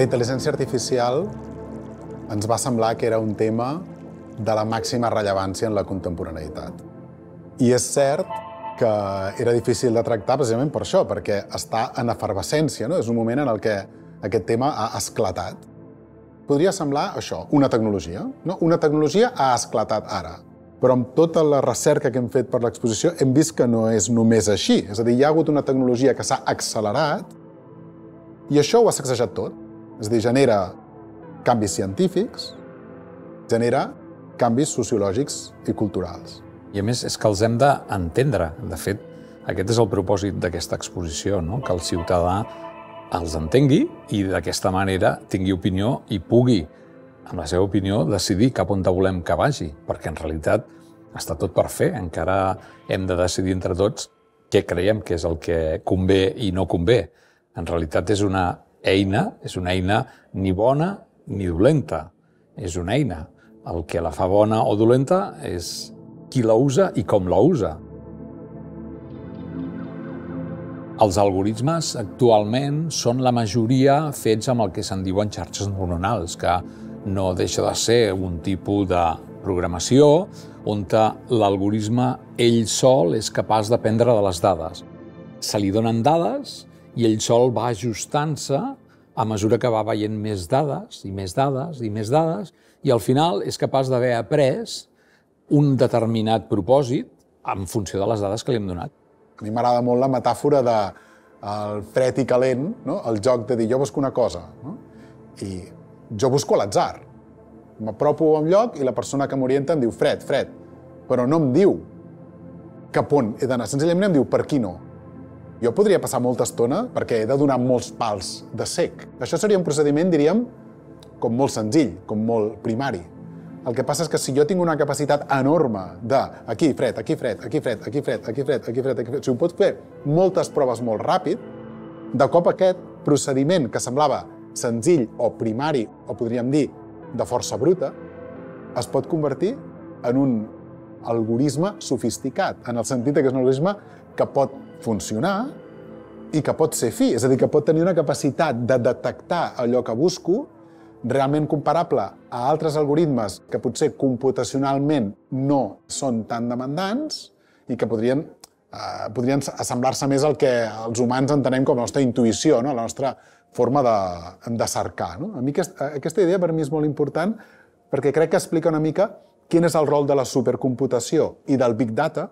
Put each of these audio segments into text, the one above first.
La intel·ligència artificial ens va semblar que era un tema de la màxima rellevància en la contemporaneïtat. I és cert que era difícil de tractar precisament per això, perquè està en efervescència, no? És un moment en el que aquest tema ha esclatat. Podria semblar això, una tecnologia, no? Una tecnologia ha esclatat ara. Però amb tota la recerca que hem fet per l'exposició hem vist que no és només així. És a dir, hi ha hagut una tecnologia que s'ha accelerat i això ho ha sacsejat tot. És a dir, genera canvis científics, genera canvis sociològics i culturals. I a més és que els hem d'entendre. De fet, aquest és el propòsit d'aquesta exposició, no? Que el ciutadà els entengui i d'aquesta manera tingui opinió i pugui, amb la seva opinió, decidir cap on volem que vagi, perquè en realitat està tot per fer. Encara hem de decidir entre tots què creiem que és el que convé i no convé. En realitat és una eina ni bona ni dolenta. És una eina. El que la fa bona o dolenta és qui la usa i com la usa. Els algoritmes actualment són la majoria fets amb el que se'n diuen xarxes neuronals, que no deixa de ser un tipus de programació on l'algoritme ell sol és capaç d'aprendre de les dades. Se li donen dades i ell sol va ajustant-se a mesura que va veient més dades i més dades i més dades i al final és capaç d'haver après un determinat propòsit en funció de les dades que li hem donat. A mi m'agrada molt la metàfora del fred i calent, no? El joc de dir jo busco una cosa, no? I jo busco a l'atzar. M'apropo a un lloc i la persona que m'orienta em diu fred, però no em diu cap on he d'anar. Senzillament em diu per aquí no. Jo podria passar molta estona perquè he de donar molts pals de cec. Això seria un procediment, diríem, com molt senzill, com molt primari. El que passa és que si jo tinc una capacitat enorme de aquí fred, aquí fred, aquí fred, aquí fred, aquí fred, aquí fred, aquí fred, si ho pot fer moltes proves molt ràpid, de cop aquest procediment que semblava senzill o primari, o podríem dir de força bruta, es pot convertir en un algoritme sofisticat, en el sentit que és un algoritme que pot funcionar i que pot ser fi, és a dir, que pot tenir una capacitat de detectar allò que busco realment comparable a altres algoritmes que potser computacionalment no són tan demandants i que podrien assemblar-se més al que els humans entenem com la nostra intuïció, no? La nostra forma de cercar. No? A mi aquesta idea per mi és molt important perquè crec que explica una mica quin és el rol de la supercomputació i del Big Data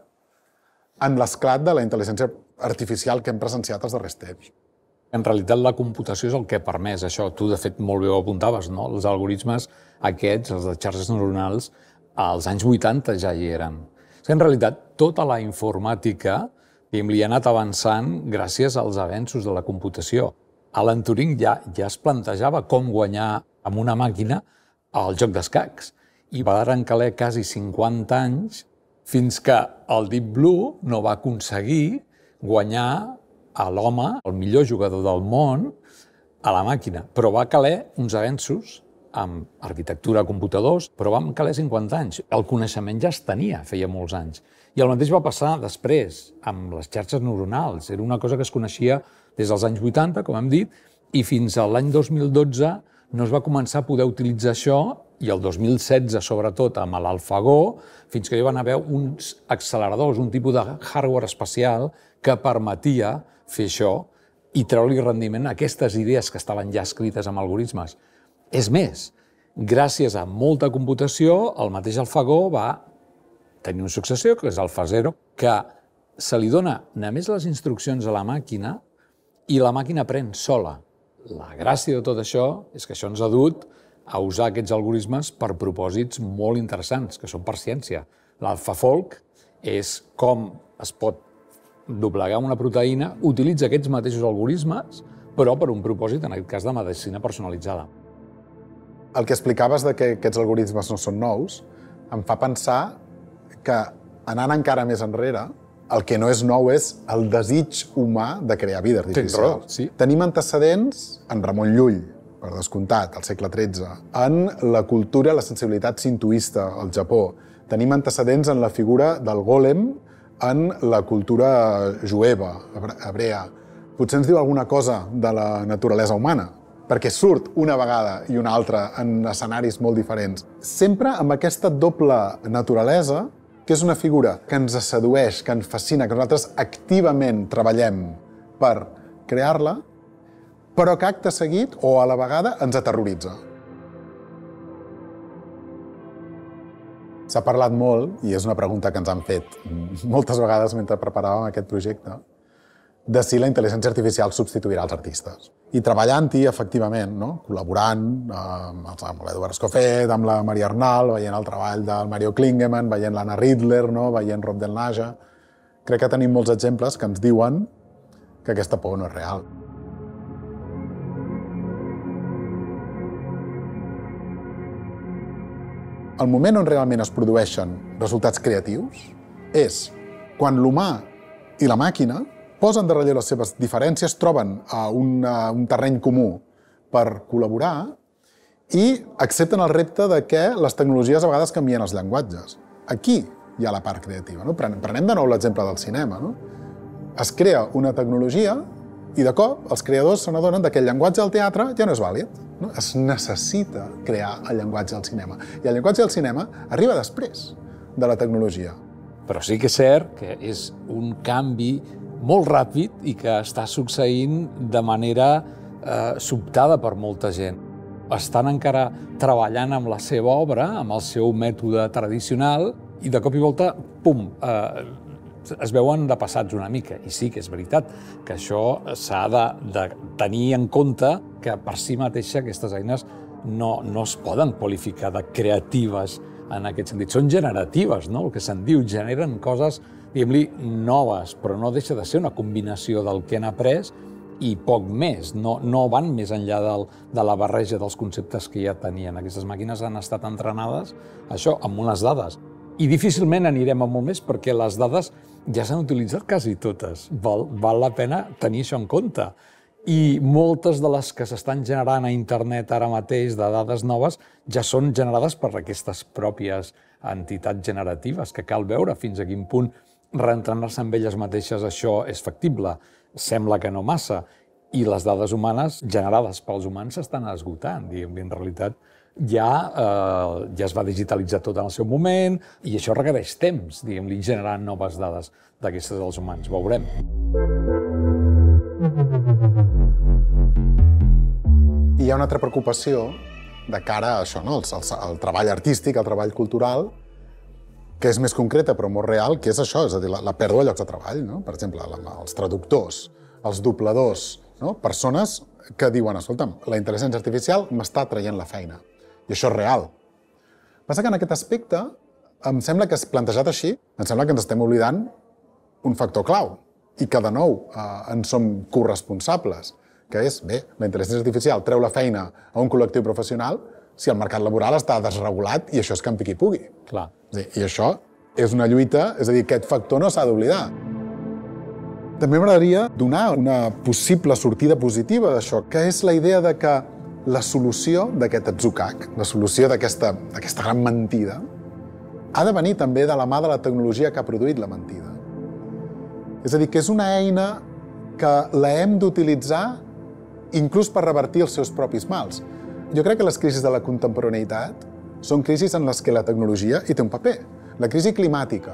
en l'esclat de la intel·ligència artificial que hem presenciat els darrers temps. En realitat, la computació és el que ha permès això. Tu, de fet, molt bé ho apuntaves, no? Els algoritmes aquests, els de xarxes neuronals, als anys 80 ja hi eren. En realitat, tota la informàtica li ha anat avançant gràcies als avenços de la computació. Alan Turing ja es plantejava com guanyar amb una màquina el joc d'escacs i va arrencaler quasi 50 anys fins que el Deep Blue no va aconseguir guanyar a l'home, el millor jugador del món, a la màquina. Però va caler uns avenços amb arquitectura de computadors, però vam caler 50 anys. El coneixement ja es tenia, feia molts anys. I el mateix va passar després, amb les xarxes neuronals. Era una cosa que es coneixia des dels anys 80, com hem dit, i fins a l'any 2012 no es va començar a poder utilitzar això, i el 2016, sobretot, amb l'AlphaGo, fins que hi van haver uns acceleradors, un tipus de hardware especial que permetia fer això i treure-li rendiment a aquestes idees que estaven ja escrites amb algoritmes. És més, gràcies a molta computació, el mateix AlphaGo va tenir una successió, que és AlphaZero, que se li dona només les instruccions a la màquina i la màquina aprèn sola. La gràcia de tot això és que això ens ha dut a usar aquests algoritmes per propòsits molt interessants, que són per ciència. L'AlphaFold és com es pot doblegar una proteïna, utilitza aquests mateixos algoritmes, però per un propòsit, en aquest cas, de medicina personalitzada. El que explicaves de que aquests algoritmes no són nous em fa pensar que, anant encara més enrere, el que no és nou és el desig humà de crear vida artificial. Tens raó, sí. Tenim antecedents en Ramon Llull, per descomptat, al segle XIII, en la cultura i la sensibilitat sintoista al Japó. Tenim antecedents en la figura del gòlem en la cultura jueva, hebrea. Potser ens diu alguna cosa de la naturalesa humana, perquè surt una vegada i una altra en escenaris molt diferents, sempre amb aquesta doble naturalesa, que és una figura que ens sedueix, que ens fascina, que nosaltres activament treballem per crear-la, però que acte seguit o a la vegada ens aterroritza. S'ha parlat molt, i és una pregunta que ens han fet moltes vegades mentre preparàvem aquest projecte, de si la intel·ligència artificial substituirà els artistes. I treballant-hi, efectivament, no? Col·laborant amb l'Eduard Escofet, amb la Maria Arnal, veient el treball del Mario Klingemann, veient l'Anna Riedler, no? Veient Rob Del Naja, crec que tenim molts exemples que ens diuen que aquesta por no és real. El moment on realment es produeixen resultats creatius és quan l'humà i la màquina posen de relleu les seves diferències, troben un terreny comú per col·laborar i accepten el repte de que les tecnologies a vegades canvien els llenguatges. Aquí hi ha la part creativa. No? Prenem de nou l'exemple del cinema. No? Es crea una tecnologia i de cop els creadors se n'adonen que el llenguatge del teatre ja no és vàlid. No? Es necessita crear el llenguatge del cinema. I el llenguatge del cinema arriba després de la tecnologia. Però sí que és cert que és un canvi molt ràpid i que està succeint de manera sobtada per molta gent. Estan encara treballant amb la seva obra, amb el seu mètode tradicional, i de cop i volta, pum, es veuen depassats una mica. I sí que és veritat que això s'ha de tenir en compte que per si mateixa aquestes eines no es poden qualificar de creatives en aquest sentit. Són generatives, no? El que se'n diu, generen coses, diguem-li, noves, però no deixa de ser una combinació del que han après i poc més. No van més enllà de la barreja dels conceptes que ja tenien. Aquestes màquines han estat entrenades, això, amb unes dades. I difícilment anirem a molt més perquè les dades ja s'han utilitzat quasi totes. Val la pena tenir això en compte. I moltes de les que s'estan generant a internet ara mateix de dades noves ja són generades per aquestes pròpies entitats generatives, que cal veure fins a quin punt reentrenar-se amb elles mateixes això és factible. Sembla que no massa. I les dades humanes generades pels humans s'estan esgotant. En realitat, ja es va digitalitzar tot en el seu moment i això requereix temps, diguem-li, generar noves dades d'aquestes dels humans. Veurem. I hi ha una altra preocupació de cara a això, no? al treball artístic, al treball cultural, que és més concreta però molt real, que és això, és a dir, la pèrdua de llocs de treball. No? Per exemple, els traductors, els dobladors, no? Persones que diuen, escolta'm, la intel·ligència artificial m'està traient la feina. I això és real. Passa que en aquest aspecte, em sembla que plantejat així, em sembla que ens estem oblidant un factor clau i que, de nou, en som corresponsables, que és, bé, la intel·ligència artificial treu la feina a un col·lectiu professional si el mercat laboral està desregulat i això és campi qui pugui. Clar. I això és una lluita, és a dir, aquest factor no s'ha d'oblidar. També m'agradaria donar una possible sortida positiva d'això, que és la idea de que la solució d'aquest atzucac, la solució d'aquesta gran mentida, ha de venir també de la mà de la tecnologia que ha produït la mentida. És a dir, que és una eina que la hem d'utilitzar inclús per revertir els seus propis mals. Jo crec que les crisis de la contemporaneïtat són crisis en les que la tecnologia hi té un paper. La crisi climàtica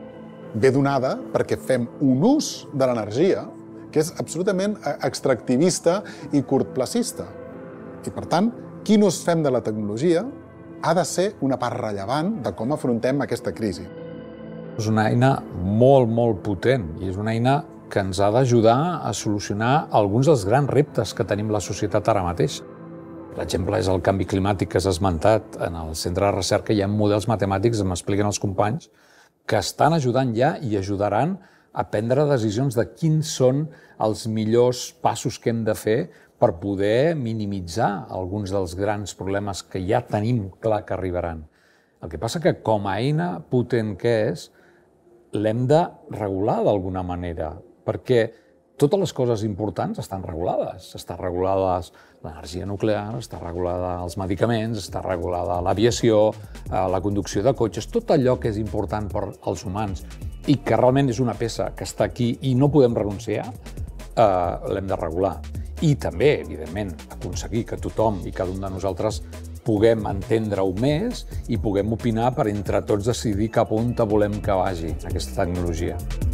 ve donada perquè fem un ús de l'energia que és absolutament extractivista i curtplacista. I, per tant, quin ús fem de la tecnologia ha de ser una part rellevant de com afrontem aquesta crisi. És una eina molt, molt potent i és una eina que ens ha d'ajudar a solucionar alguns dels grans reptes que tenim la societat ara mateix. L'exemple és el canvi climàtic que s'ha esmentat. En el centre de recerca hi ha models matemàtics, m'expliquen els companys, que estan ajudant ja i ajudaran a prendre decisions de quins són els millors passos que hem de fer per poder minimitzar alguns dels grans problemes que ja tenim clar que arribaran. El que passa que, com a eina potent que és, l'hem de regular d'alguna manera, perquè totes les coses importants estan regulades. Està regulada l'energia nuclear, està regulada els medicaments, està regulada l'aviació, la conducció de cotxes, tot allò que és important per als humans i que realment és una peça que està aquí i no podem renunciar, l'hem de regular. I també, evidentment, aconseguir que tothom i cada un de nosaltres puguem entendre-ho més i puguem opinar per entre tots decidir cap on volem que vagi aquesta tecnologia.